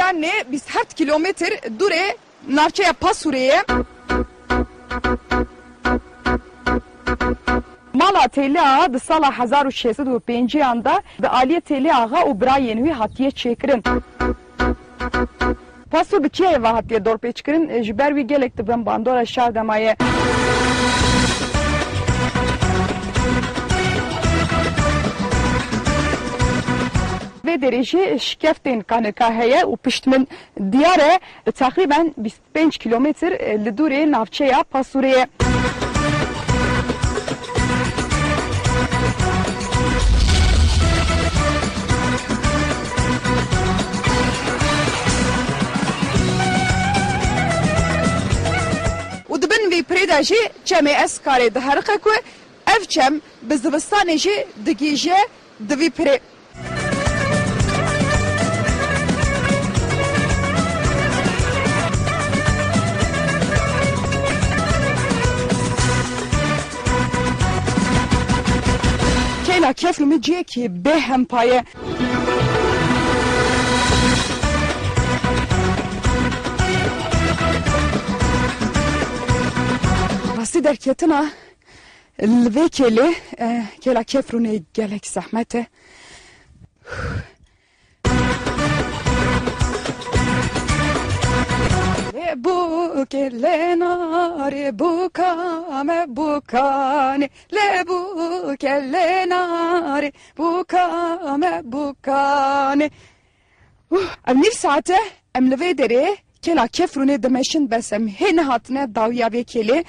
Goderne 27 kilometr dure navçeya Pasuriye. Mala Teli Ağa di sala 1605 anda bi Aliye Teli Ağa û birayên wî hatiye çêkirin. Pasur bi çiyayê ve hatiye dorpêçkirin ji ber wî gelek dibin bandora Şardemayê. Ve derece şikeftên kaneka heye û piştmin diyare takriben 25 kilometr li dûrê navçeya Pasuriye. û dibin vê pirêda jî çemê ez karê diheriqe ku ev çem bi zivistanê jî digîje di vî pirê. Kêla keflû min ciyekî bê hempaye. Rastî derketina li vê kêlê kêla kefrûnê gelek zehmet e. Lebuke lenare bukame bukane lebuke lenare bukame bukane. Ev nîv saate em li vê derê kêla kefrûnê dimeşin besem hêne hatine dawiya vê kêlê.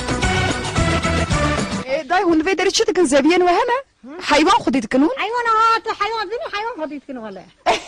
Day hûn vê derê çi dikin zeviyên we hene? Heywan xwedî dikin hûn? Heywan hat heywan bîne heywan xwedî dikin wele.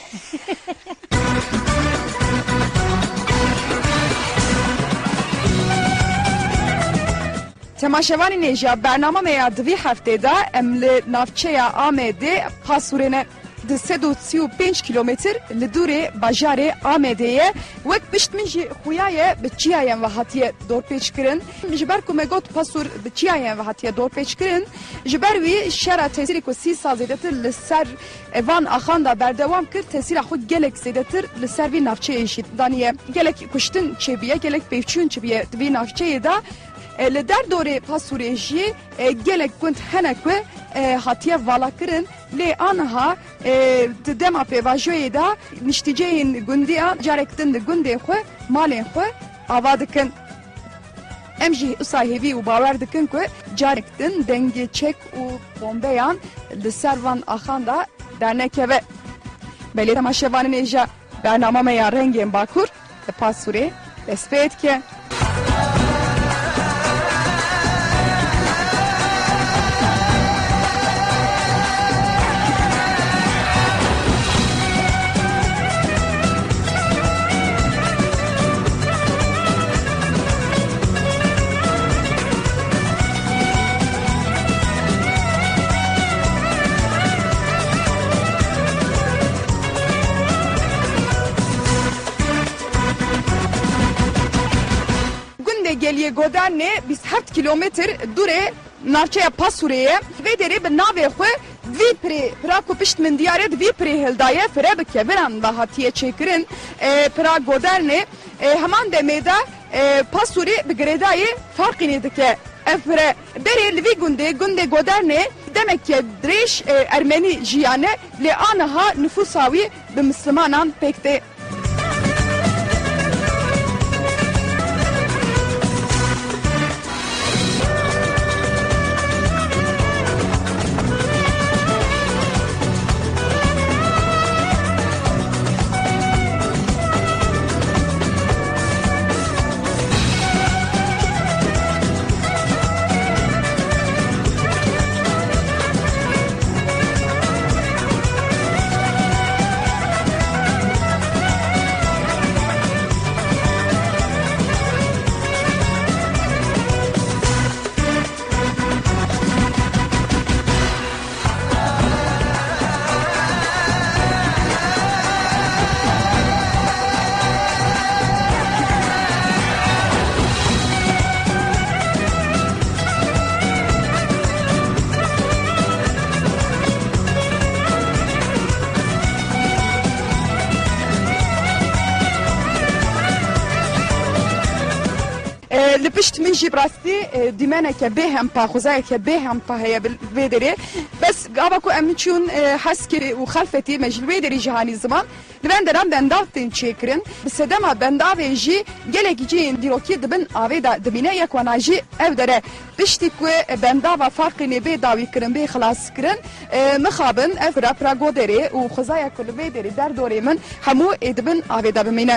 Temaşevanên êja bername me ya di vî heftê de em li navçeya Amedê Pasurê di 135 kilometr li dûrê bajarê Amedê wek pişt min jî xuya bi çiyayên ve hatiye dorpêçkirin. Ji ber ku me got Pasur bi çiyayên ve hatiye dorpêçkirin ji ber wî şera tesîrê ku 30 sal zêdetir li ser van axan da berdewam kir tesîra xwe gelek zêdetir li ser vî navçeyê jî daniye. Gelek kuştin çêbiye gelek pêvçûn çêbiye di vî navçeyê de li derdorê Pasurê jî gelek gund hene ku hatiye valakirin lê aniha di dema pêvajoyê de niştîceyên gundiya carek din di gundê xwe malên xwe ava dikin. Em jî wisa hêvî û bawer dikin ku carek din dengê çek û bombeyan li ser van axan da dernekeve. Belê temaşevanên êja bername me ya rengên bakur di Pasurê dest pê dike. Geliye Goderne 27 kilometr dure navçeya Pasurê vê derê bi navê xwe vî pirê pira ku pişt min diyarê di vî pirê hildaye fire bi keviran ve hatiye çêkirin pira Goderne heman demê de Pasurê bi girêdayê farqînê dike. Ev pire berê li vî gundê Goderne demek ki dirêj Ermenî jiyane lê aniha nüfusa wî bi Mislimanan pêk tê. piştimin jî rastî dîmeneke bê hempa xwezayeke bê hempa heye vê derê bes gava ku em çûn heskê û xelfetî me ji wê derê jihanî ziman li venderan bendav tên çêkirin bi sedema bendavê jî gelekî cihên dîrokî dibin avê da dibîne yek wana jî ev dere piştî ku bendava farqê bê dawî kirin bê xilas kirin mixabin ev pira goderê û xwezaya ku li vê derê derdorê min hemû ê dibin avê da bimîne.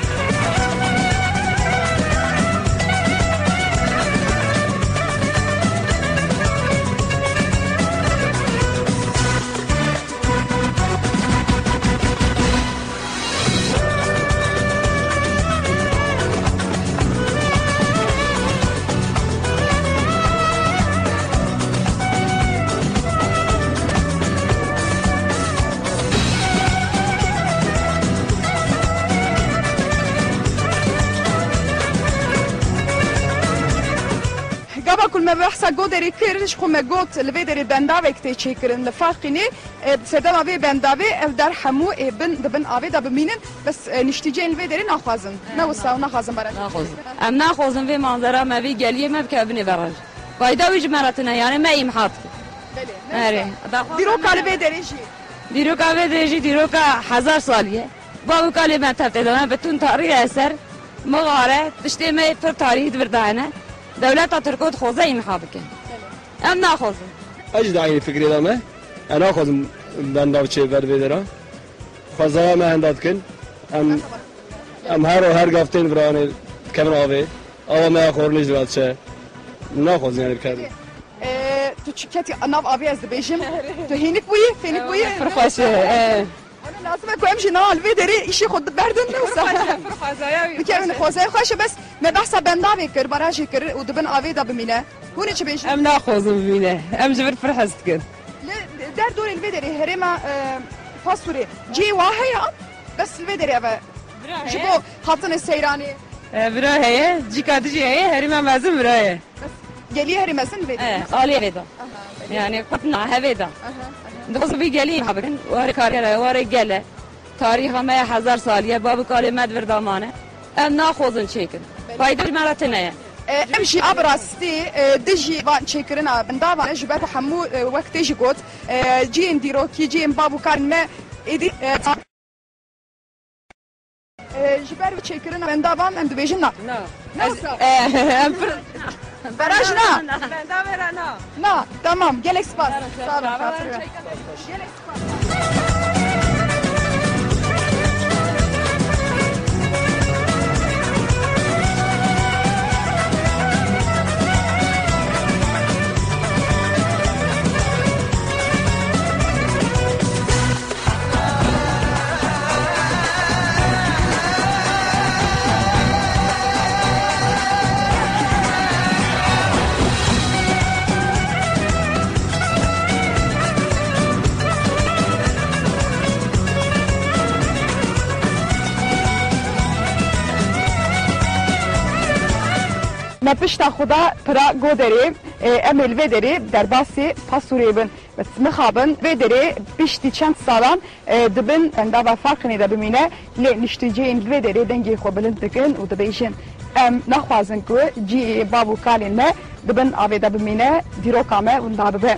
Me behsa goderê kir ji xwe me got li vê derê bendavek tê çêkirin li Faqînê sedema vê bendavê ev der hemû ê dibin avê da bimînin bes niştîceyên li vê derê naxwazin ne wisa û naxwazin baraj em naxwazin vê manzera me vê geliyê me bikevin ê baraj fayda wî ji me re tune yani me îmhat erê dîroka li vê derê jî dîroka vê derê jî dîroka hezar salî bavûka lê me tev tê dane bitûn tarîya eser mixare tiştê me pir tarîhî dibirdane دولتا ترکوت خوزه این حابکه ام ناخوزم اجد عینی فکری دامه انا خوزم بنداو چه بر بدرا خوزه ما هنداد کن ام هر گفتین برانه کمن آوه آوه ما خورنیش دواد چه ناخوزم یعنی بکردم تو چکتی ناو آوی از دبیجم تو هینک بویی فینک بویی فرخوشه لازم اكو امشي نال في دري شي خد بردن نوصل بكمن خوزاي خوشه بس ما بحسب بنداوي كر براجي كر ودبن افي دا بمينه هوني تشي بيش ام ناخذ بمينه ام جبر فرحست كر دار دور الفيدري هرما فاسوري جي واهيا بس الفيدري ابا جيبو خاطن السيراني برا هي جي كادجي هي هرما مازم برا هي بس جلي هرما سن فيدري قالي فيدا يعني قطنا هفيدا دخل في جلي حبكن واري كاريلا واري جله تاريخ ما 1000 ساليه باب قال مدور دامانه ام ناخذن شيكن فايده مرتنا امشي ابرستي دجي وان شيكرنا بندابا جبت حمو وقت يجي قوت جي نديرو كي جي بابو كان ما ايدي جبر شيكرنا بندابا ام دبيجنا براجنا نا tamam gel spas ما پشتا خدا پرا گودری امل ودری در باسی پاسوریبن بس مخابن ودری پشتی چند سالان دبن انداوا فرقنی دا بمینه لی نشتیجین ودری دنگی خو بلند دکن و دبیشن ام نخوازن کو جی بابو کالین ما دبن آوی دا بمینه دیروکامه و اندابه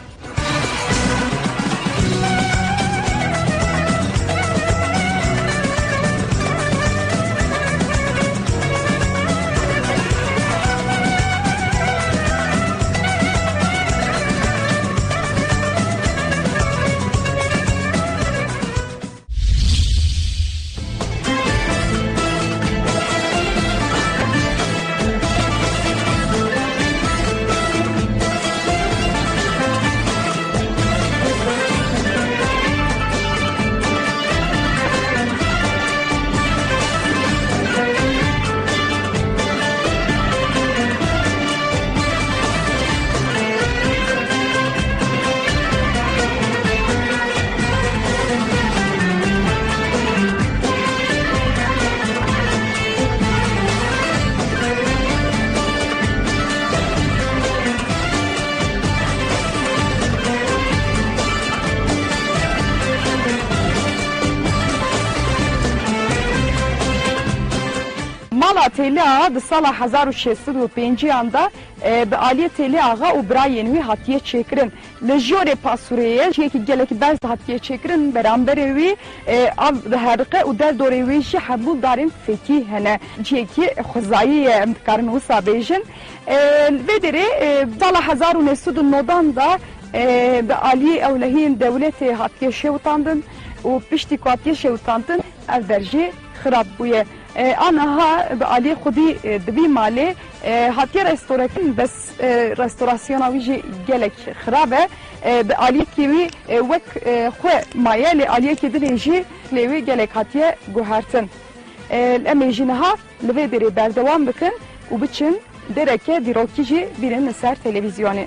Sala Teli Ağa di sala 1605 da bi aliyê Teli Ağa û birayên wî hatiye çêkirin. Li jorê Pasureyê ciyekî gelekî berz hatiye çêkirin beramberê wî av diheriqe û derdorê wî jî hemû darên fekî hene. Ciyekî xwezayî ye em dikarin wisa bêjin. Vê derê sala 1909 da bi aliyê ewlehiyên dewletê hatiye şewitandin û piştî ku hatiye şewitandin ev derjê xirab bûye. Anaha bi aliyê xwedî dibî malê hatiye restorekin bes restorasyona wî jî gelek xirab e bi aliyekî wî wek xwe maye lê aliyekî dilê jî lê wî gelek hatiye guhertin. Em ê jî niha li vê derê berdewam bikin û biçin dereke dîrokî jî bînin li ser televîzyonê.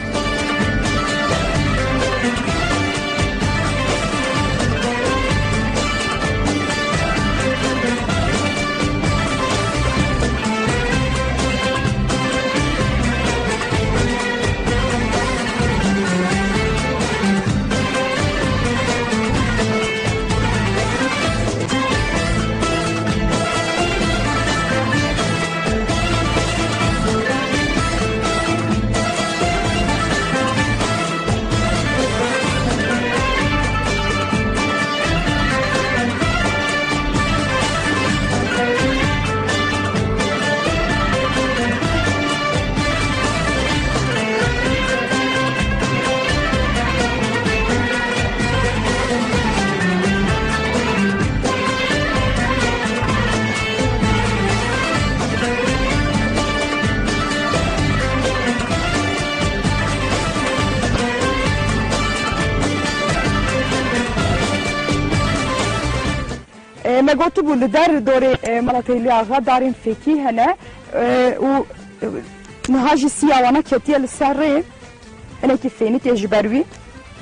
Me gotu bû li der dorê mala Têlî Ağa darên fekî hene û niha jî siya wana ketiye li ser rê hinekî fênîkê ji ber wî.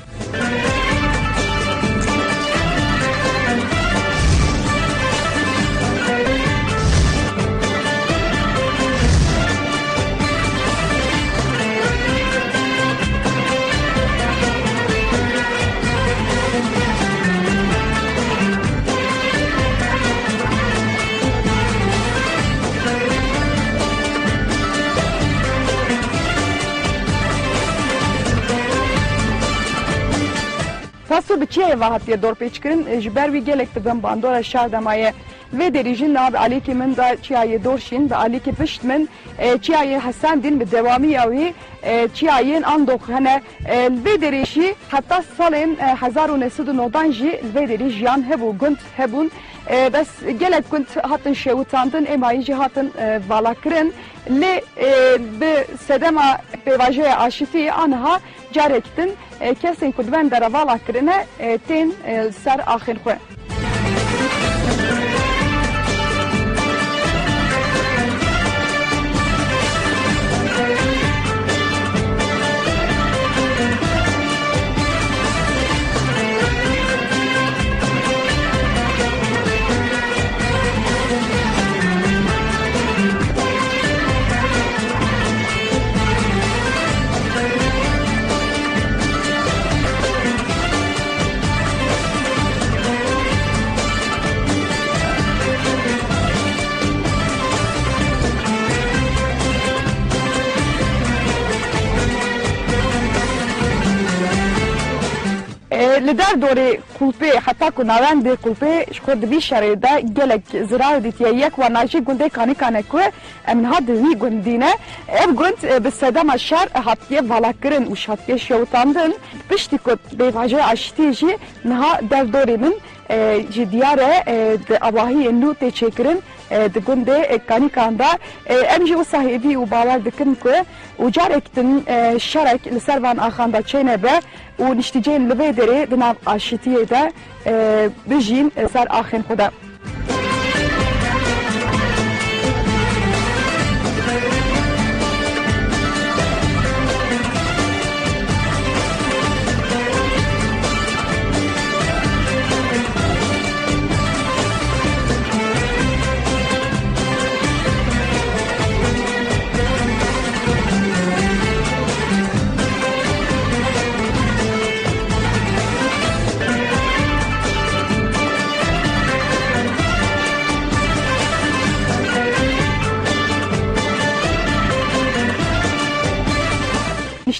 Pasto bi çiyê ve hatiye dorpêçkirin ji ber wî gelek dibin bandora şerdemaye vê derî jî nav alîkê min da çiyayê dorşîn bi alîkê pişt min çiyayê hesendîn bi dewamiya wî çiyayên andok hene vê derê jî heta salên 1909 jî vê derî jiyan hebû gund hebûn bes gelek gund hatin şewitandin êmayî jî hatin valakirin lê bi sedema pêvajoya aşitî aniha carek din kesên ku dibên deravala kirine tên ser axên xwe. Li der dorê kulpê heta ku navendê kulpê ji xwe di vî şerê de gelek zirar dîtiye yek wana jî gundê kanîkane ku em niha di vî gundîne ev gund bi sedema şer hatiye valakirin û hatiye şewitandin piştî ku pêvajoya aşitî jî niha dev dorê min ji diyar e di avahiyên nû tê çêkirin di gundê kanîkan de em jî wisa hêvî û bawer dikin ku û carek din şerek li ser van axan da çêne be û niştîceyên li vê derê di nav aşitiyê de bijîn ser axên xwe de.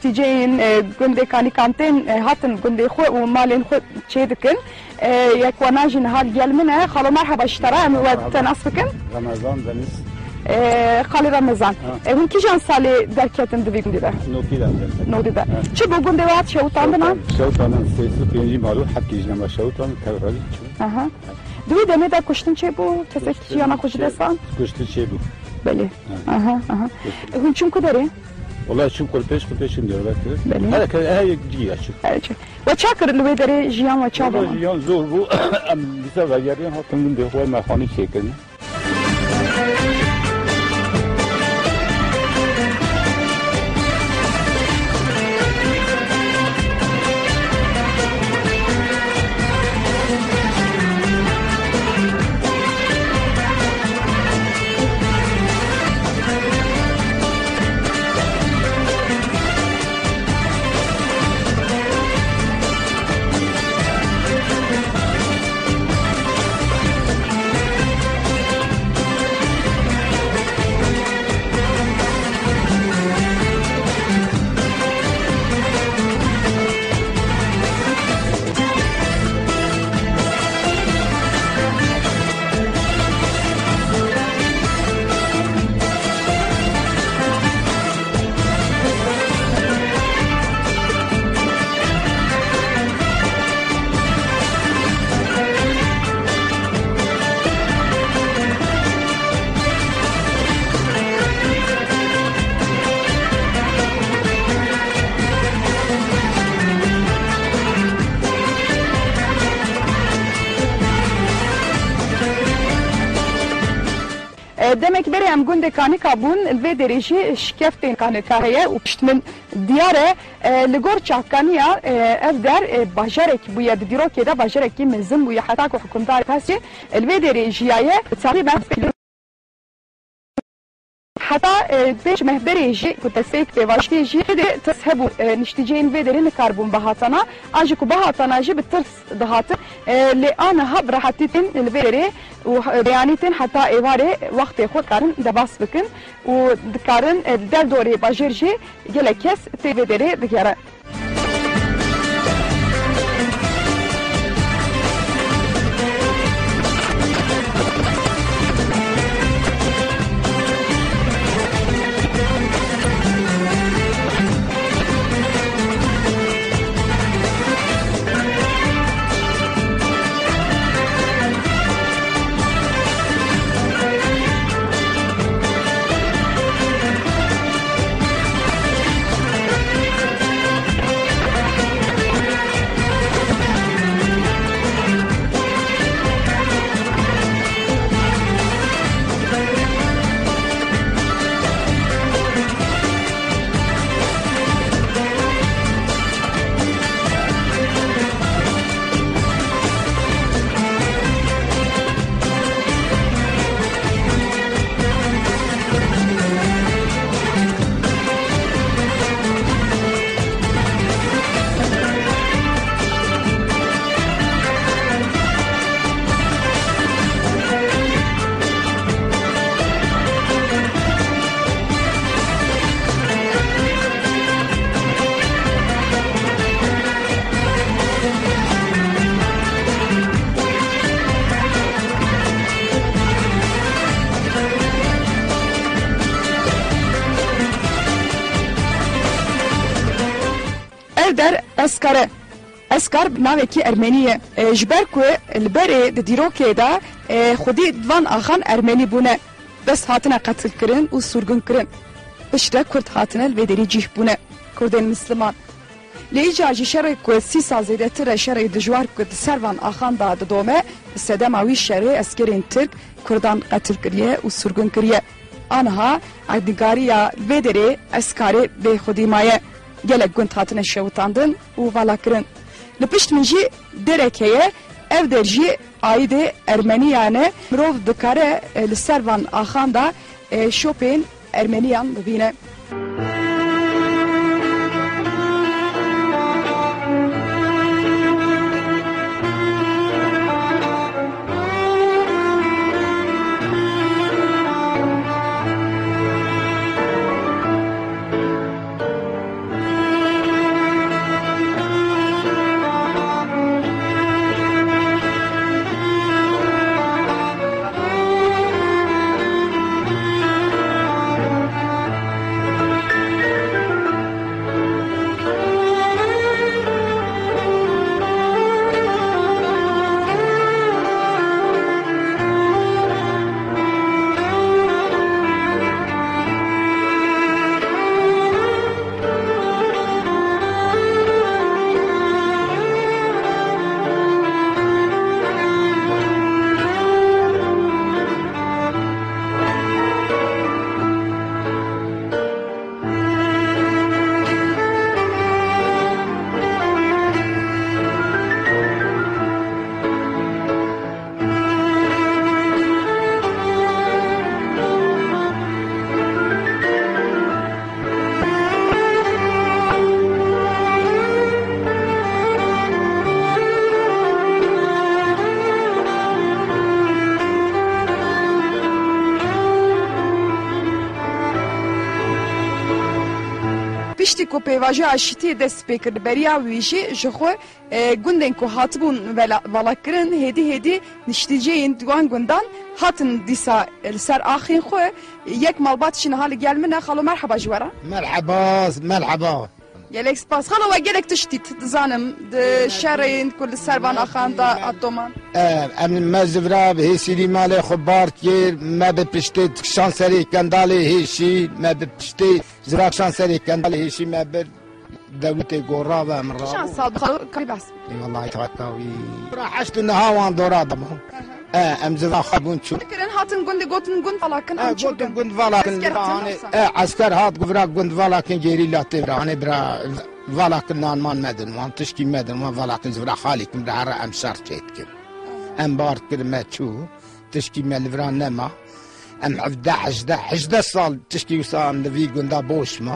نشتیجین گنده کانی کانتین هاتن گنده خو و مالین خو چه دکن یک وناجین هال گلمنه خالو مرحبا اشترا و تناس بکن رمضان دنیز خالی رمضان اون کی جان سالی درکتن دوی گنده ده نودی ده چه بو گنده وات شوتاندنا شوتاندن سیسو پینجی مالو حتی جنما شوتان تبرالی aha دوی دمه ده کشتن چه بو کسی کی انا خوش دستان کشتی چه بو بله aha اون چون کداره والله شو كل بيش ندير بله. هذا هاي جي اشوف و چاکر لوی داره جیان و چا با جيان زور بو ام بسبب غيرين هاتم من ده هو ما خاني شكل demek beri em gundê kanîka bûn vê derêjî şikeftên kanîka heye û piştmin diyare li gor çavkaniya ev der bajarek bûye di dîrokê de bajarekî mezin bûye heta ku hikûmdar pesê li vê derêjiyaye taqrîben حتی پیش مهبری جی کتسیک پیواشتی جی ده تصحبو نشتیجین و درین کاربون بهاتنا آنجا کو بهاتنا جی بترس دهات لآن هب راحتی تن الویره و بیانی تن حتی ایواره وقت خود کارن دباس بکن و دکارن در دوره باجر جی گله کس تی و دره دگره در اسکار اسکار ناوی کی ارمنیه جبر کو البری د دیروکه دا خودی دوان اخان ارمنی بونه بس هاتنه قتل کرن و سورگون کرن بشته کرد هاتنه الودری جیح بونه کردن مسلمان لیجاجی شرعی کو سی سازیده تر شرعی دجوار کو سروان اخان دا دومه سدماوی شرعی اسکرین ترک کردان قتل کریه و سورگون کریه آنها ادگاریا ودری اسکاری به خودی مایه gelek gund hatine şevutandın u valakirin. Li pişt min jî derekeye ev der jî ayîdê Ermeniyane mirov dikare li ser van axan da şopên Ermeniyan bibîne. Tiştî ku pêvajoya şîtiyê dest pê kir beriya wî jî ji xwe gundên ku hatibûn valakirin hêdî niştîceyên wan gundan hatin dîsa li ser axên xwe yek malbat jî niha li gel min e xalo merheba ji we re. مرحبا Gelek spas xalo we gelek tiştî dizanim di şerên ku li ser van axan da atoman. ام مزورا به سلیمال خبار که ما به پشت شانسری کنداله هیچی ما به پشت زرا شانسری کنداله هیچی ما به دولت گورا و امرا Şan sal xalo kari bas. ای والله توتاوی را حشت نهاوان دورا دم ام زرا خبون چو Kirin hatin gundi gotin gund valakin am قلت çılgın. گند والاکن عسكر هات گورا گند والاکن جيري لاته راني برا والاکن نان مان مدن وان تشكي مدن وان والاکن زرا خالي كم دعرا ام شر تشيتكم ام بار كلمة شو تشكي ملفران نما ام 11 سال تشكي وصام نفي قندا بوش ما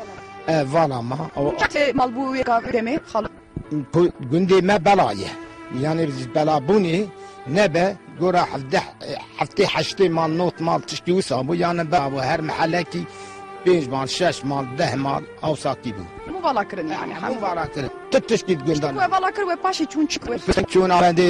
فوالا ما Te malbu deme xalo. قندي ما بلايه يعني بلابوني نبا قرا حفتي حشتي مال نوت مال تشكي وصام يعني بابو هر محلكي بيج مال شاش مال ده مال او ساكي بو Mu valakirin yani. مو باراكر تتشكي قندا Ve valakir ve paşi çun çıkır. شون عندي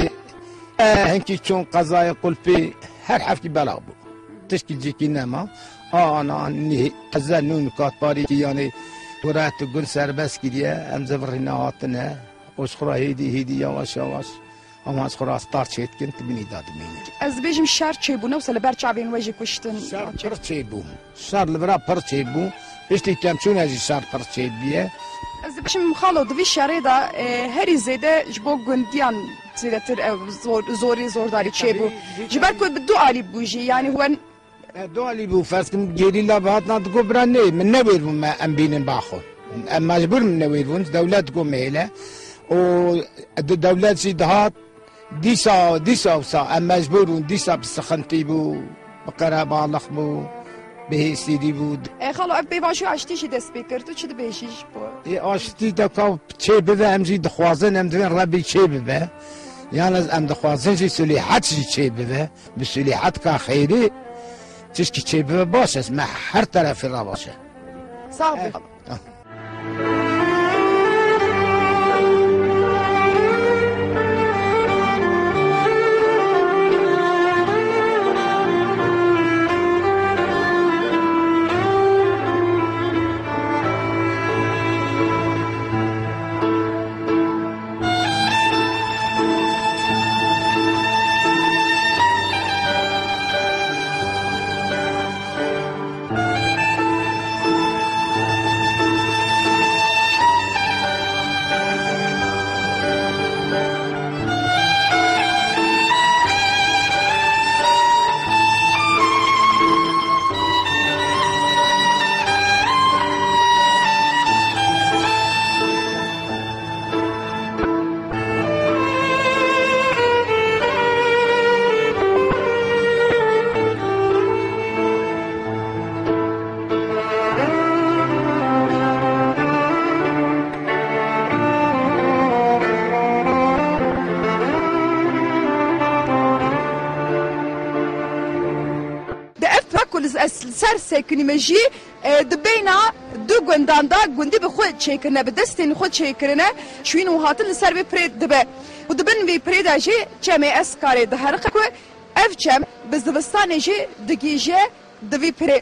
هنكي شون قضايا قلبي هر حفتي بلابو تشكيل جيكي نما انا اني تزنون كاتباري يعني ورات تقول سربس كده ام زفرنا هاتنا وشخرا هيدي يواش يواش اما شخرا ستارت شيت كنت بني داد ميني Ez bejim şer çebune ve ber çavên we jî kuştin. شار برتشيبو شار لبرا برتشيبو اشتي كم شون هذي شار برتشيبيه Ez bejim xalo di vî şerê de herî zêde ji bo gundiyan zêdetir zorî zordarî çêbû. Ji ber ku bi du alî bû jî yani hûn دولي بو فرسكم جيري لا بهاتنا تقول براني من نوير ما ام بين باخو ام مجبور من نوير دولات تقول ميله و الدولات شي دهات ديسا وسا ام مجبور ديسا بسخنتي بو بقرا بالخ بو به سيدي بو xalo ev pêvajoya eştî jî dest pê kir tu çi dibêjî ji bo. اي اشتي دكا تشي بذا ام جي دخوازن ام دين ربي تشي بذا يعني ام دخوازن جي سليحات جي تشي بذا بسليحات كا خيري تشكي تشي بذا باشه اسمع هر طرف را باشه Sağ ol. ser sekinîme jî di bêhna du gundan da gundî bi xwe çêkirine bi destên xwe çêkirine şwîn û hatin li ser vê pirê dibe û di bin vê pirê de jî çemê eskarê diheriqe ku ev çem bi zivistanê jî digîje di vê pirê.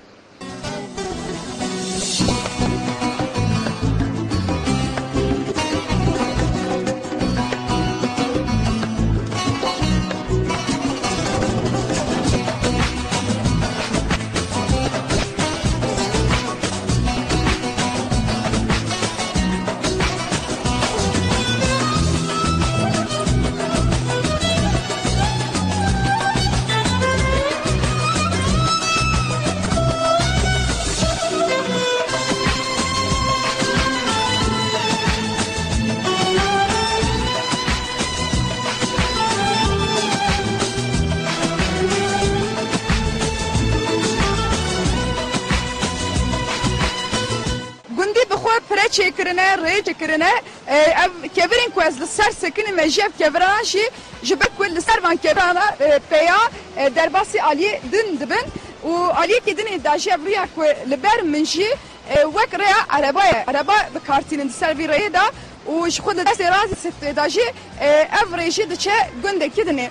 çekirine, rê çekirine ev kevirên ku ez li ser sekinî me jî ev keviran jî ji ber ku li ser van kevirana peya derbasî aliyê din dibin û aliyekê dinê da jî ev rûya ku li ber min jî وک ریا عربه بکارتین سر وی ریا دا و خود دست رازی ست داجی افریجی دچه گنده کدنه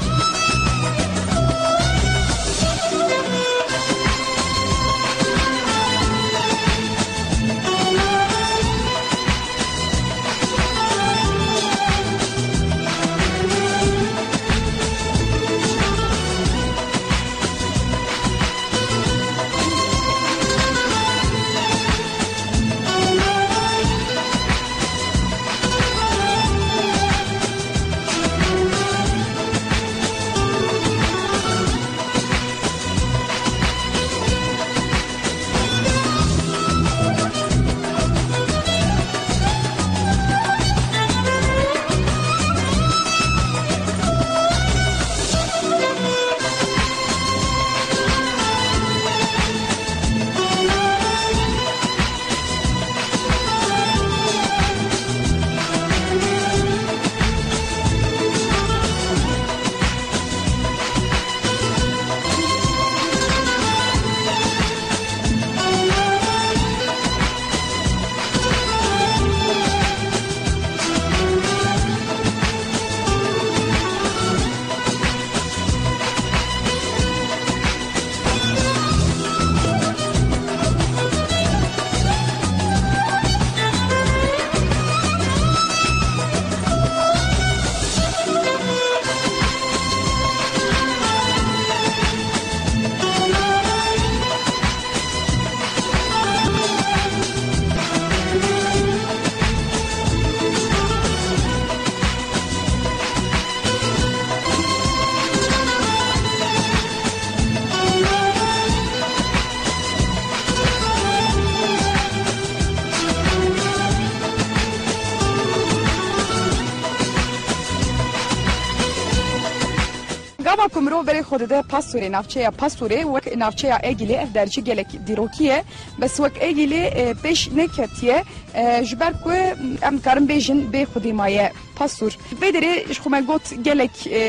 Gava kumro beri xodede pasure navçeya pasure vek navçeya egili ev derci gelek dirokiye bes vek egili peş neketiye jber ku em karim bejin be xudimaye pasur bedere xuma got gelek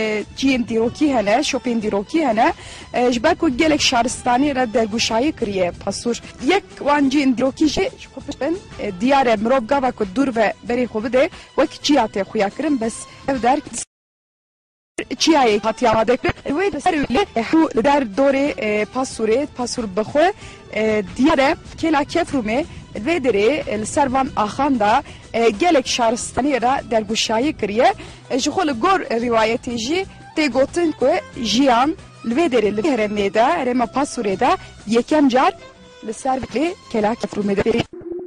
cin diroki hene shopping diroki hene jber ku gelek şaristani re derguşayı kriye pasur yek wan cin diroki je xupin diyare mrov gava ku dur ve beri xobide vek ciyate xuya kirin bes ev der چیایی هاتی آماده کرد و سرویله حو در دوره پاسور بخو دیاره کلا کفرومه و دره سروان آخان دا گلک شارستانی را در گوشایی کریه جخول گور روایتی جی تگوتن که جیان و دره لهرمه دا رما پاسوره دا یکم جار لسرویله کلا کفرومه دا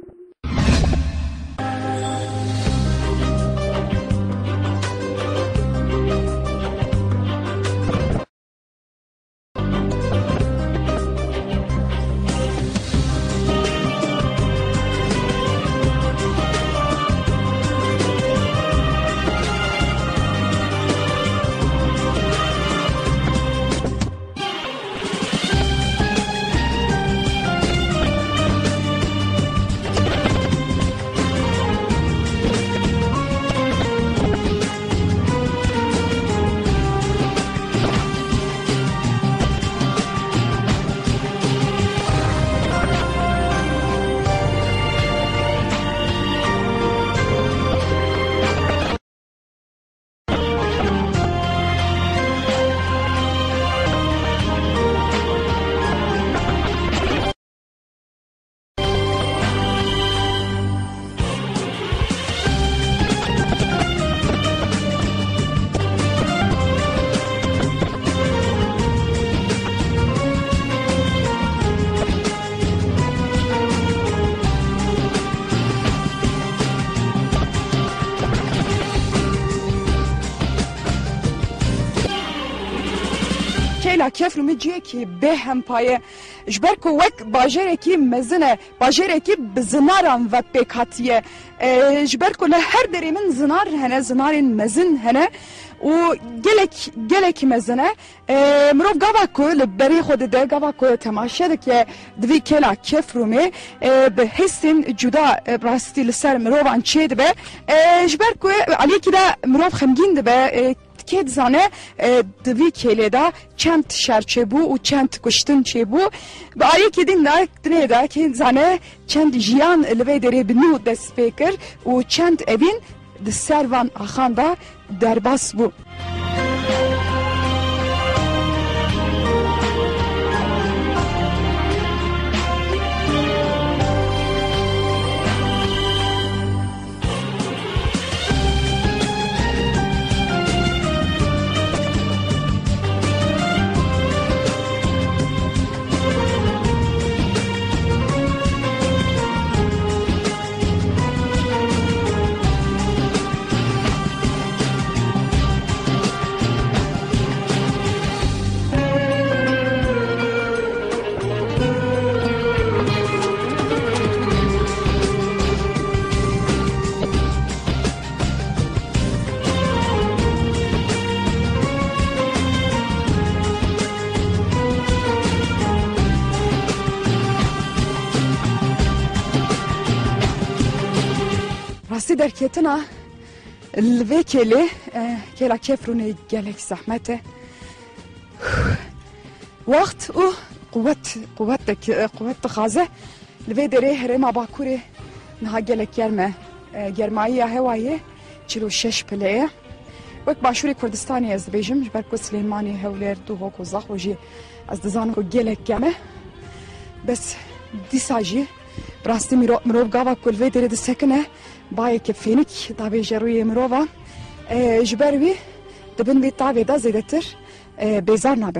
کلا کفر میجیه که به هم پایه جبر کو وک باجره کی مزنه باجره کی بزنارم و پکاتیه جبر کو له هر دری من زنار هنه زنار مزن هنه و گلک مزنه مرو گاوا کو لبری خود ده گاوا کو تماشا که دوی کلا کفر می به حسن جدا راستی لسر مرو وان چید به جبر کو علی کی ده مرو خمگین ده به که زنه دوی کلی دا چند شرچه بو و چند کشتن چه بو با آیه که دین نه دا که زنه چند جیان لوی داره بنو دست پیکر و چند اوین د سروان آخان دا درباس بو. راستی در کتنا الوی کلی کلا کفرونه گلک زحمته وقت او قوت خازه الوی داره هرما باکوره نها گلک گرمایی هوایه 46 پلیه وقت باشوری کردستانی از بیجم جبر کو سلیمانی هولر دو هوکو زخوجی از دزانو کو گلک گمه بس دیساجی براستی مرو گاوا کلوی داره دسکنه باید که فینک تابع جروی مروه جبروی دبن بی تابع دا زیده تر بیزار نبه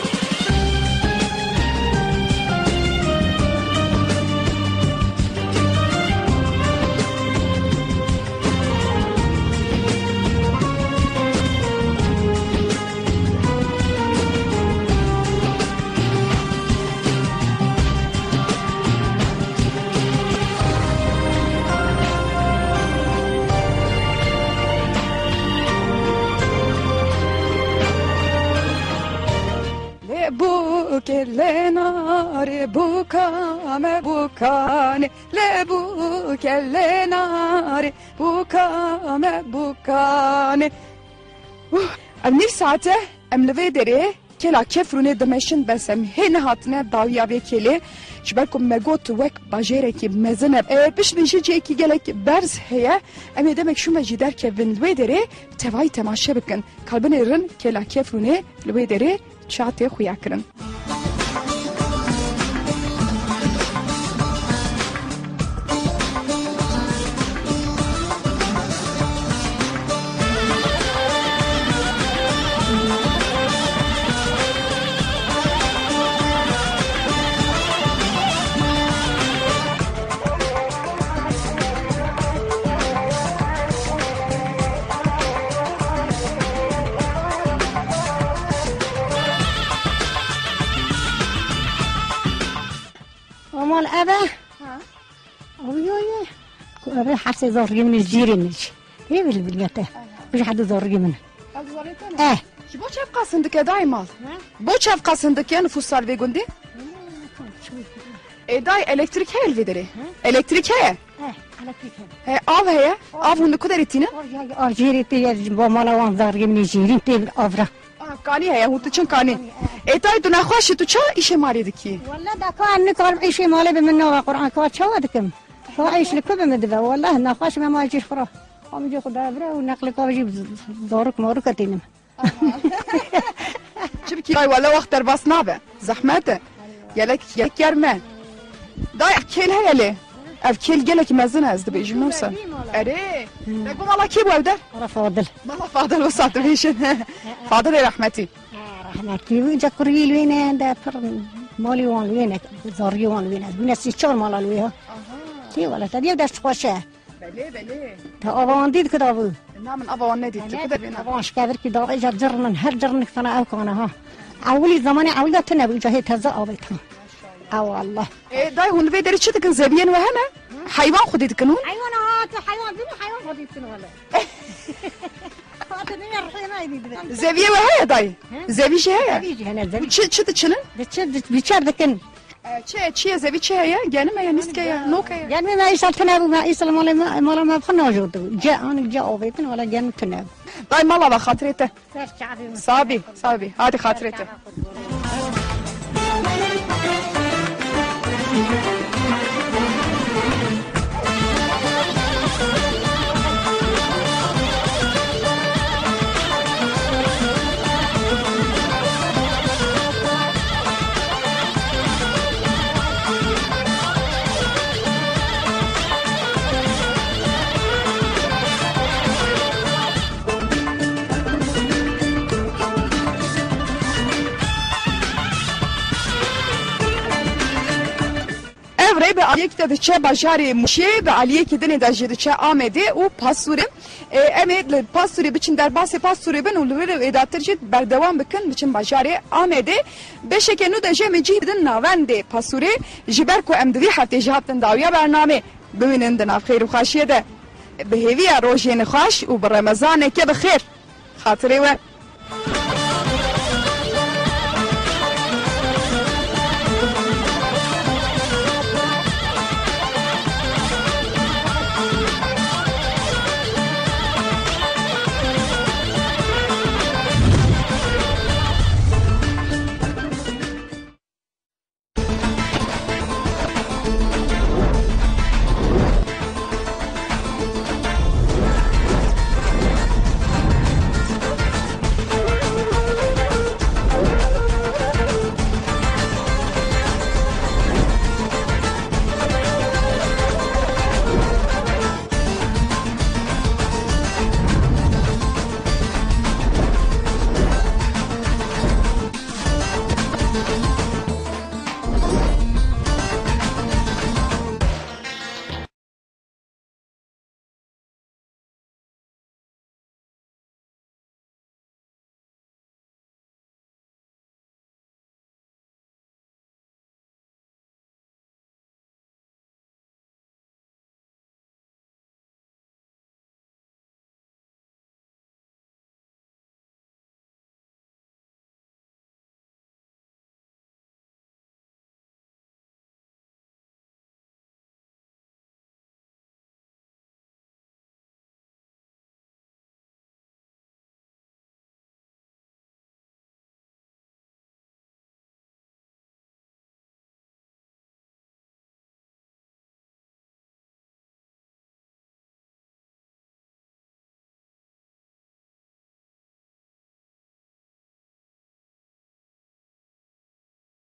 Lenare bukame bukane le buke lenare bukame bukane Nif saate em leve dere kela kefrune demeşin besem hen hatne dawiya ve kele jberkum megot wek bajere ki mezene pişmişi ki gelek berz heye em demek şu mecider ke leve dere tevay temaşe bikin kalbin kela kefrune leve dere çate xuyakirin مال أبا أبوي أبا حاسة زوري من الجيران هي بالبليته مش حد زوري منه بو چه قاسندك دای مال بو چه قاسندك nüfus salve gundi دای elektrik هي الفيدري elektrik هي av هي av hunde kadar etine جيرتي بمالا وان زوري من الجيران تبل أفرا کانی هي هو تچن کانی دای تو نخواش تو چه ایش ماری دکی والله دا كان نكر عيش مالي بمنه قرآن كوات شو دكم هو عيش لكم بمدبه والله نخواش ما يجي فرا هم يجي خدا برا ونقل كواجي دورك مورك تينم چبکی دای ولا وقت در باس نابه زحمته یلک گرمه دای کل هیله اف کل گلک مزن از دبیجم نوسا اره نگو مالا کی بود در فاضل مالا فاضل وسط بيشن فاضل رحمتي رحمتي وجا كريل وين ده مالي وان وين زاري وان وين بنفس الشهر مال الويها تي ولا تدي داش خوشه بله تا اوانديد كدابو نعم ابا نديت كده بينا واش كبر كده اجا جرن هر جرن فانا او كان ها اولي زمان اولي تنبي جهه تزا اوبتها او والله داي هون بيدري تشتكن زبيان وهنا حيوان خديت كنون حيوان بيني حيوان خديت كنون ولا زبيه وهي داي زبي شهيه بيجي هنا زبي شت تشلن بيشار دكن چه زبي شهيه يعني ما ينسكيا نوكيا يعني ما يصل تناب ما يصل مال ما بخنا وجود جاء انا جاء اوبيتن ولا جاء تناب دای مالا و خاطرته سر شعبي صابي هادي خاطرته Evre be aliye kite diçe bajari muşe be aliye kidene da jediçe amede u pasurim emed pasuri biçin derbase pasuri ben uluvere edatırcı berdevam bikin biçin bajari amede beşekenu da jemeci din navende pasuri jiberko emdvi hafte jihatin dawiya bername biminin de nav xeyr u xaşiye de beheviya rojên xaş û bi remezaneke bi xêr xatirê we